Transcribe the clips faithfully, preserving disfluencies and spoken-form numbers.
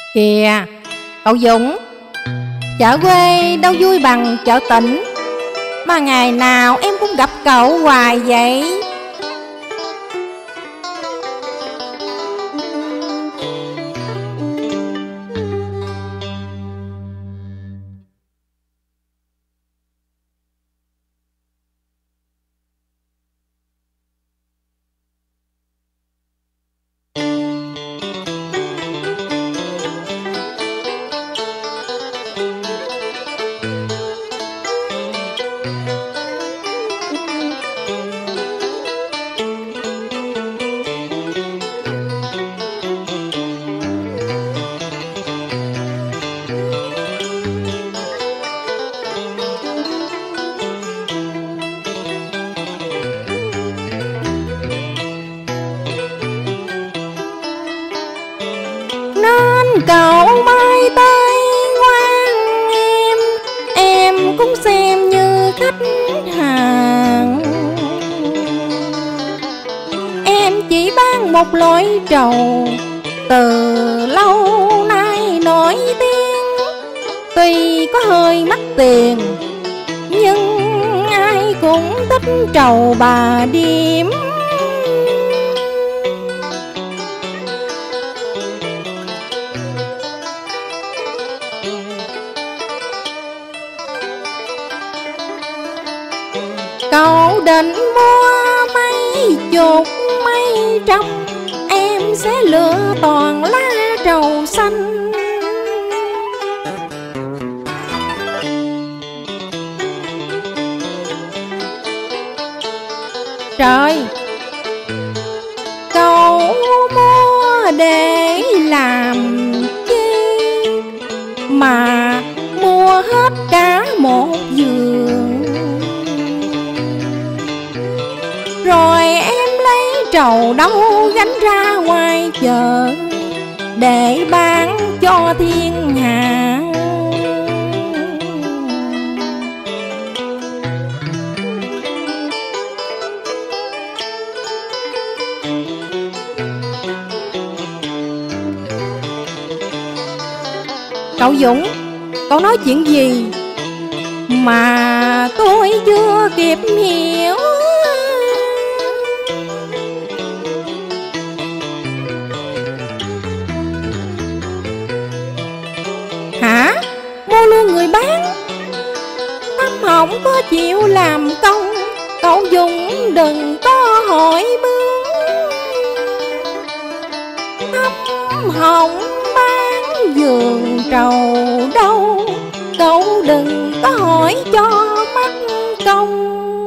Kìa cậu Dũng, chợ quê đâu vui bằng chợ tỉnh, mà ngày nào em cũng gặp cậu hoài vậy. Cậu mai tay ngoan em, em cũng xem như khách hàng. Em chỉ bán một loại trầu từ lâu nay nổi tiếng. Tuy có hơi mắc tiền nhưng ai cũng thích trầu Bà Điếm. Cậu định mua mấy chục mấy trăm, em sẽ lựa toàn lá trầu xanh. Trời, cậu mua để làm chi mà mua hết cả một vườn? Rồi em lấy trầu đâu gánh ra ngoài chợ để bán cho thiên hạ. Cậu Dũng, cậu nói chuyện gì mà tôi chưa kịp hiểu? Hả? Mua luôn người bán? Tâm Hồng có chịu làm công, cậu Dũng đừng có hỏi bướng. Tâm Hồng bán vườn trầu đâu, cậu đừng có hỏi cho mắc công.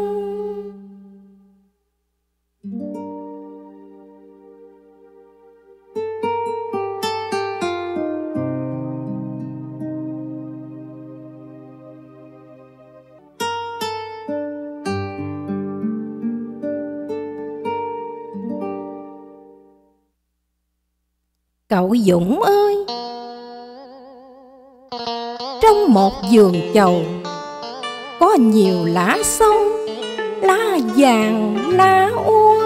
Cậu Dũng ơi, trong một vườn trầu có nhiều lá sâu, lá vàng, lá úa.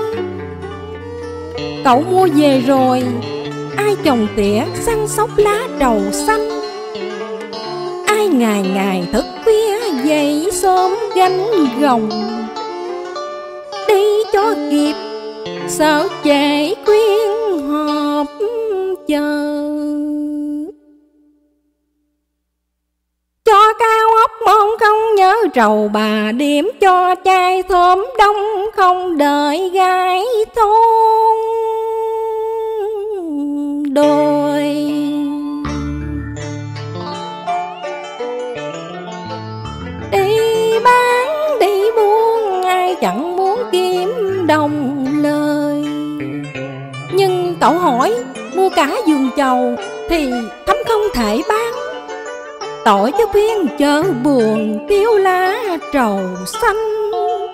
Cậu mua về rồi, ai trồng tỉa săn sóc lá trầu xanh? Ai ngày ngày thức khuya dậy sớm gánh gồng đi cho kịp, sợ trễ quyên họp chờ. Cho cao ốc mong không nhớ trầu Bà Điếm, cho chai thơm đông không đợi gái thôn đôi. Đi bán đi buôn ai chẳng muốn kiếm đồng lời, nhưng cậu hỏi mua cả vườn trầu thì thấm không thể bán. Tội cho khuyên chợ buồn thiếu lá trầu xanh.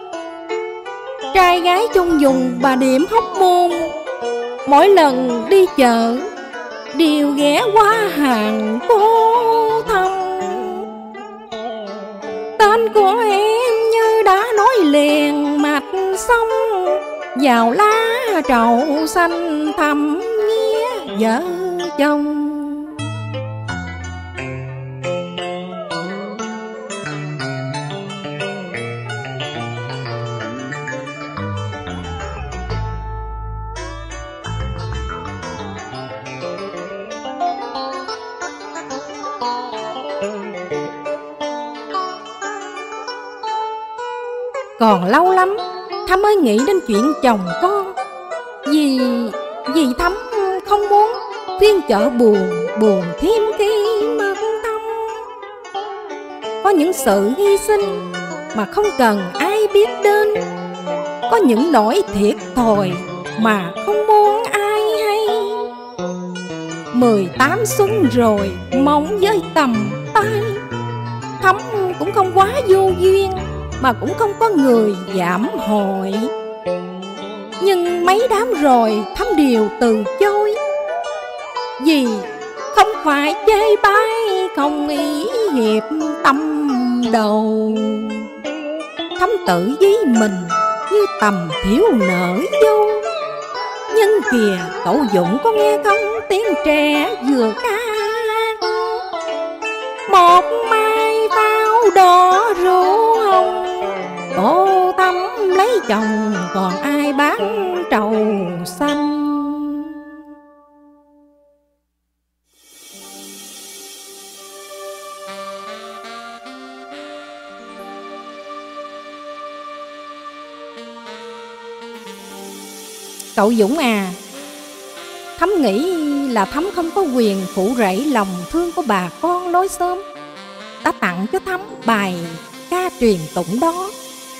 Trai gái chung dùng Bà Điếm Hóc Môn, mỗi lần đi chợ đều ghé qua hàng cô thăm. Tên của em như đã nói liền mạch sông, vào lá trầu xanh thăm nghĩa vợ chồng. Còn lâu lắm Thắm mới nghĩ đến chuyện chồng con. Vì Vì Thắm không muốn phiên chợ buồn buồn thêm cái mất tâm. Có những sự hy sinh mà không cần ai biết đến, có những nỗi thiệt thòi mà không muốn ai hay. Mười tám xuân rồi mong với tầm tay, Thắm cũng không quá vô duyên mà cũng không có người giảm hội. Nhưng mấy đám rồi Thắm đều từ chối, vì không phải chê bai, không ý hiệp tâm đầu. Thắm tự với mình như tầm thiếu nợ dâu. Nhưng kìa cậu Dũng có nghe không, tiếng trẻ vừa ca: một mai pháo đỏ rượu hồng, cô Thắm lấy chồng còn ai bán trầu xanh. Cậu Dũng à, Thắm nghĩ là Thắm không có quyền phụ rẫy lòng thương của bà con lối xóm, đã tặng cho Thắm bài ca truyền tụng đó.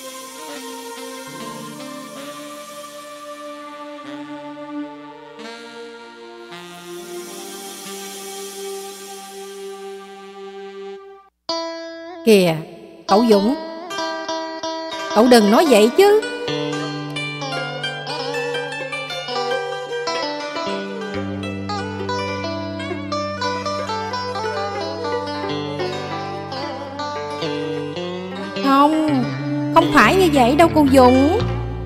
Kìa cậu Dũng, cậu đừng nói vậy chứ. Không, không phải như vậy đâu cô Dũng.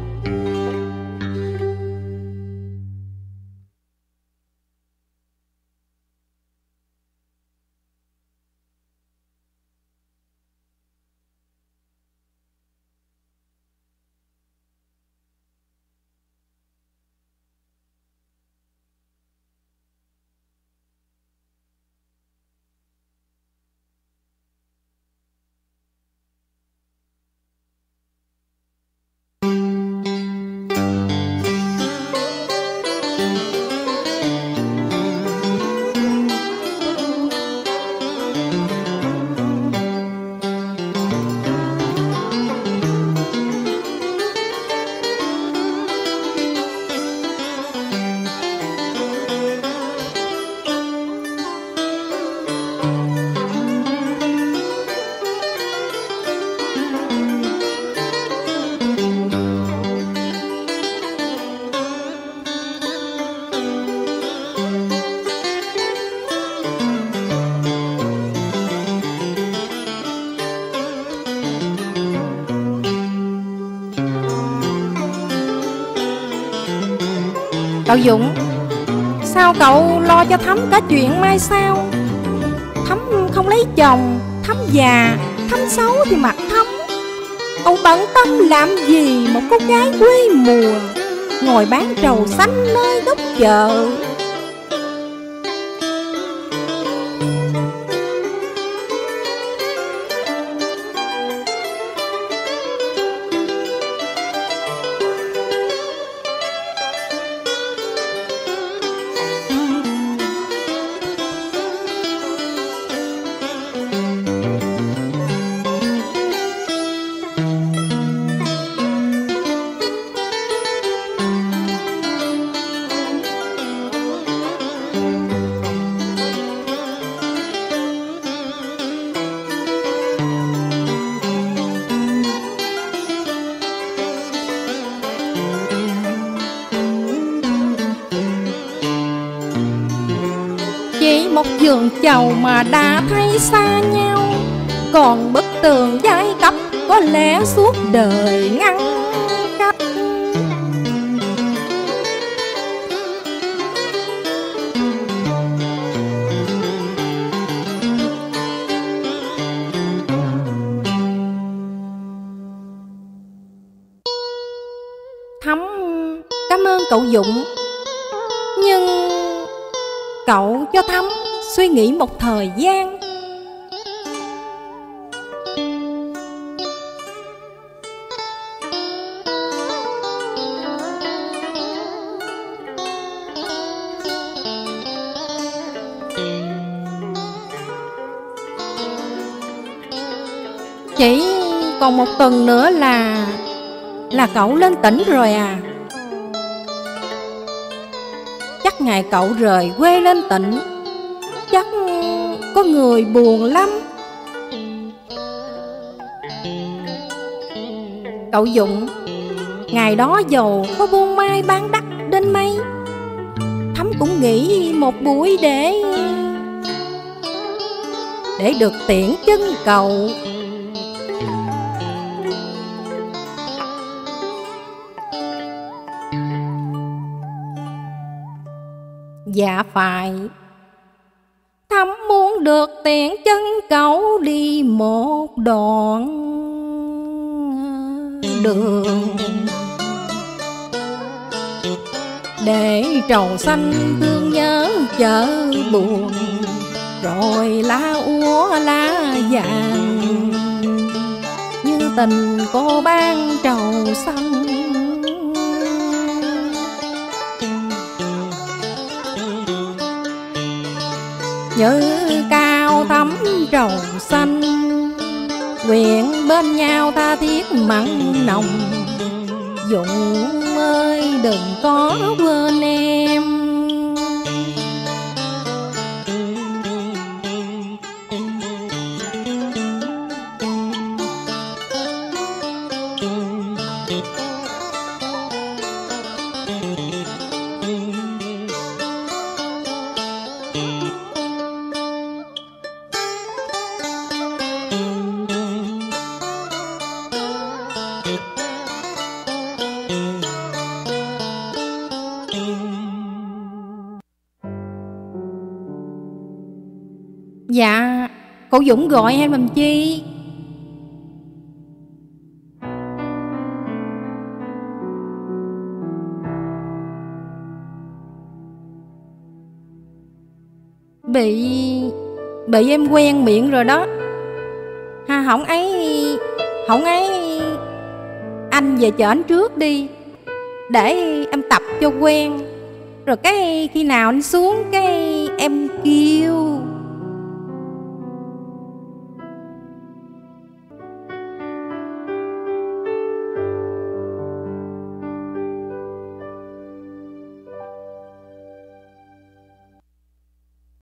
Cậu Dũng, sao cậu lo cho Thắm cả chuyện mai sau? Thắm không lấy chồng, Thắm già, Thắm xấu thì mặc Thắm. Cậu bận tâm làm gì một cô gái quê mùa ngồi bán trầu xanh nơi góc chợ? Chỉ một giường chầu mà đã thấy xa nhau, còn bức tường giai cấp có lẽ suốt đời ngăn cách. Thắm cảm ơn cậu Dũng, nhưng cậu cho Thắm suy nghĩ một thời gian. Chỉ còn một tuần nữa là Là cậu lên tỉnh rồi à? Chắc ngày cậu rời quê lên tỉnh, chắc có người buồn lắm. Cậu Dụng, ngày đó dầu có buôn mai bán đắt đến mấy, Thắm cũng nghỉ một buổi để Để được tiễn chân cậu. Dạ phải, Thắm muốn được tiễn chân cậu đi một đoạn đường, để trầu xanh thương nhớ chợ buồn, rồi lá úa lá vàng như tình cô ban trầu xanh. Như cao thắm trầu xanh, nguyện bên nhau tha thiết mặn nồng. Dụng ơi đừng có quên em. Dạ, cậu Dũng gọi em làm chi? Bị... Bị em quen miệng rồi đó. Ha, hổng ấy... Hổng ấy... Anh về chở anh trước đi, để em tập cho quen. Rồi cái khi nào anh xuống cái em kêu